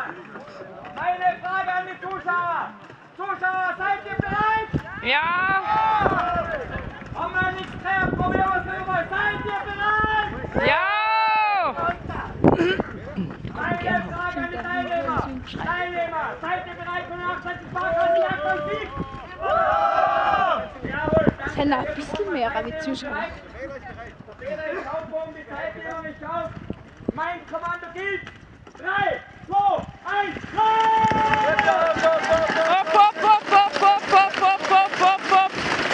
Eine Frage an die Zuschauer. Zuschauer, seid ihr bereit? Ja! Haben wir nichts mehr? Probieren wir es nochmal. Seid ihr bereit? Ja! Eine Frage an die Teilnehmer. Teilnehmer, seid ihr bereit für den 18. Sparkasse Jagdball-Sieg? Jawohl, danke. Sind noch ein bisschen mehr wie Zuschauer. Jeder ist aufgehoben, die Zeit geht noch nicht aus. Mein Kommando gilt. 3, 2, 1, los! Hopp, hopp, hopp, hopp, hopp, hopp, hopp, hopp, hopp, hopp.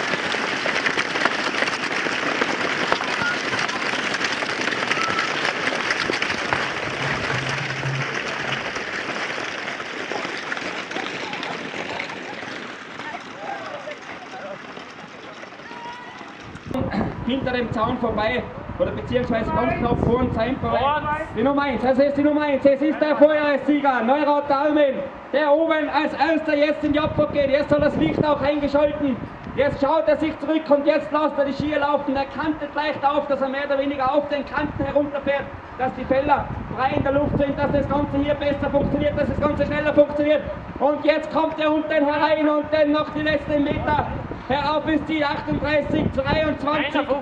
Hinter dem Zaun vorbei, oder beziehungsweise ganz knapp vor dem Zaun vorbei. Die Nummer 1, das ist die Nummer 1, es ist der Feuerwehrssieger, Neurauter Armin, der oben als erster jetzt in die Abfahrt geht. Jetzt soll das Licht auch eingeschalten. Jetzt schaut er sich zurück und jetzt lässt er die Skier laufen. Er kantet leicht auf, dass er mehr oder weniger auf den Kanten herunterfährt, dass die Felder frei in der Luft sind, dass das Ganze hier besser funktioniert, dass das Ganze schneller funktioniert. Und jetzt kommt er unten herein und dann noch die letzten Meter. Herauf ist die 38, 23. 51.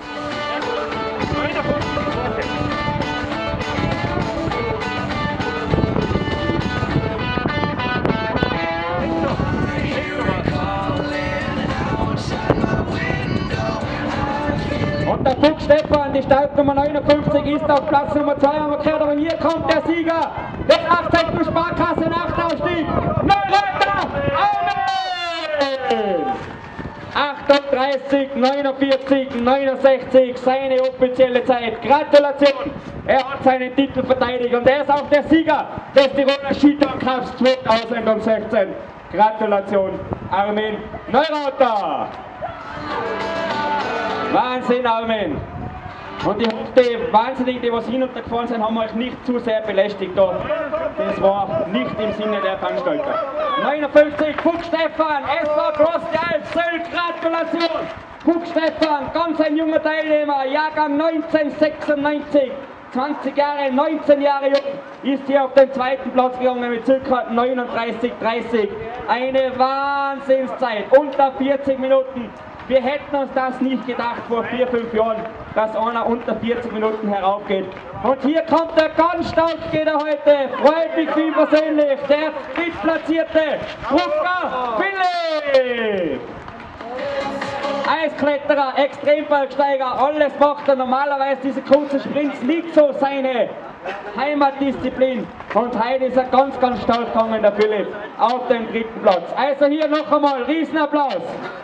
Und der Fuchs Stefan, die Startnummer 59, ist auf Platz Nummer 2, haben wir gehört, aber hier kommt der Sieger des 18. Sparkasse Nachtausstieg, Neurauter Armin! 38, 49, 69, seine offizielle Zeit. Gratulation! Er hat seinen Titel verteidigt und er ist auch der Sieger des Tiroler Skitourencups 2016. Gratulation, Armin Neurauter! Wahnsinn, Armin! Und ich hoffe, die Wahnsinnigen, die was hin und her gefahren sind, haben euch nicht zu sehr belästigt da. Das war nicht im Sinne der Veranstalter. 59, Fuchs Stefan, SV Cross die Alp, Sylt, Gratulation! Fuchs Stefan, ganz ein junger Teilnehmer, Jahrgang 1996, 20 Jahre, 19 Jahre jung, ist hier auf den zweiten Platz gegangen mit ca. 39,30. Eine Wahnsinnszeit, unter 40 Minuten. Wir hätten uns das nicht gedacht vor 4, 5 Jahren, dass einer unter 40 Minuten heraufgeht. Und hier kommt der ganz stark, geht er heute, freut mich für ihn persönlich, der drittplatzierte Rutger Philipp! Eiskletterer, Extrembergsteiger, alles macht er normalerweise, diese kurzen Sprints liegt so seine Heimatdisziplin. Und heute ist er ganz, ganz stark gegangen, der Philipp, auf den dritten Platz. Also hier noch einmal, Riesenapplaus!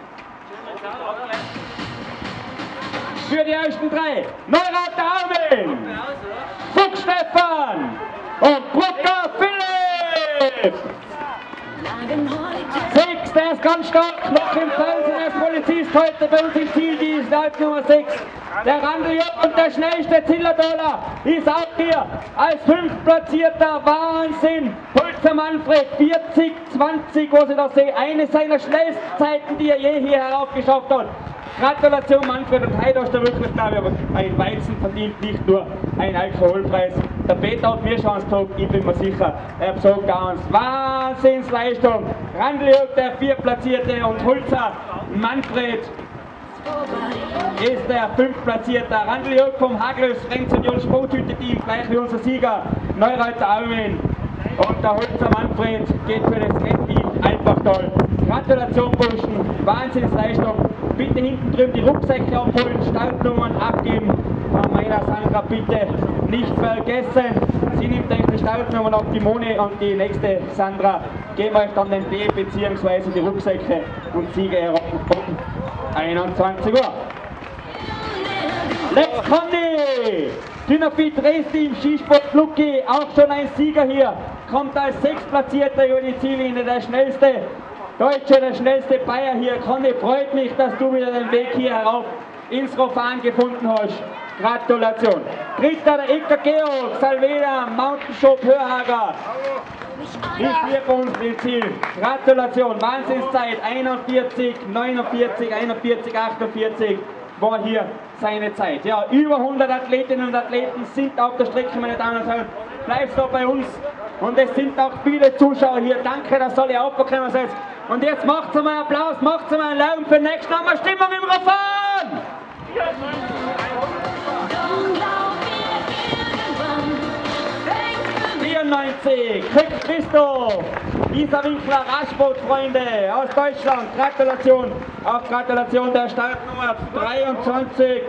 Für die ersten drei, Neurauter Armin, Fuchs Stefan und Brucker Philipp. 6, der ist ganz stark, noch im Fernsehen als Polizist heute bei uns im Ziel, die ist Lauf Nummer 6. Der Randl und der schnellste Zillertaler ist auch hier als 5. Platzierter, Wahnsinn. Pulzer Manfred, 40, 20, was ich da sehe, eine seiner schnellsten Zeiten, die er je hier heraufgeschafft hat. Gratulation Manfred, und heute hast du wirklich, glaube ich, aber ein Weizen verdient, nicht nur ein Alkoholpreis. Der Peter hat mir schon gesagt, ich bin mir sicher, er sagt auch uns, Wahnsinnsleistung. Randl der 4. Platzierte und Pulzer Manfred ist der 5. Platzierte. Randl vom Haglös Franks Union Sporthütte-Team, gleich wie unser Sieger, Neurauter Armin. Und der Holzer Manfred geht für das Rennteam einfach toll. Gratulation Burschen, Wahnsinnsleistung. Bitte hinten drüben die Rucksäcke abholen, Startnummern abgeben. Von meiner Sandra bitte nicht vergessen. Sie nimmt euch die Startnummern ab, die Moni und die nächste Sandra geben euch dann den D bzw. die Rucksäcke und Sieger heran um 21 Uhr. Lex Conny! Dynafit Race Team, Skisport Lucky, auch schon ein Sieger hier, kommt als 6. Platzierter über die Ziellinie, der schnellste Deutsche, der schnellste Bayer hier. Conny, freut mich, dass du wieder den Weg hier herauf ins Rofan gefunden hast. Gratulation. Dritter der Ika Georg, Salveda, Mountain Shop Hörhager. Ist hier bei uns im Ziel. Gratulation, Wahnsinnszeit, 41, 49, 41, 48 war hier seine Zeit. Ja, über 100 Athletinnen und Athleten sind auf der Strecke, meine Damen und Herren. Bleibst du bei uns Und es sind auch viele Zuschauer hier. Danke, dass alle aufgekommen sind. Und jetzt macht's mal Applaus, macht's mal einen Lärm für den nächsten. Haben wir Stimmung im Refrain! 94, kriegt Christo, Isa Winkler, Raschboot-Freunde aus Deutschland. Gratulation, auf Gratulation der Startnummer 23.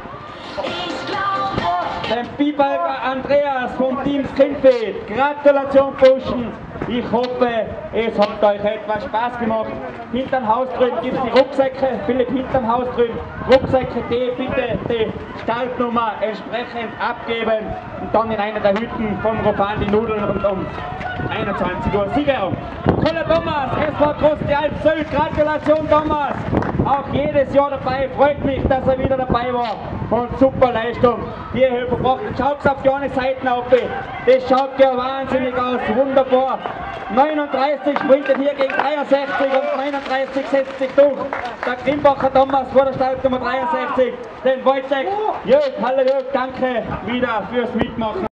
Den Bibalger Andreas vom Team Skinfit. Gratulation, Burschen. Ich hoffe, es hat euch etwas Spaß gemacht. Hinterm Haus drüben gibt es die Rucksäcke. Philipp, hinterm Haus drüben. Rucksäcke, die bitte die Startnummer entsprechend abgeben. Und dann in einer der Hütten vom Rofan die Nudeln und um 21 Uhr Siegerung. Koller Thomas, SV Große Alp Sylt. Gratulation, Thomas. Auch jedes Jahr dabei. Freut mich, dass er wieder dabei war. Und super Leistung. Hierher verbracht. Schaut auf die eine Seite auf. Das schaut ja wahnsinnig aus. Wunderbar. 39 sprintet hier gegen 63 und 39 setzt sich durch. Der Grimbacher Thomas vor der Startnummer 63. Den Wojtek. Jörg, hallo Jörg, danke wieder fürs Mitmachen.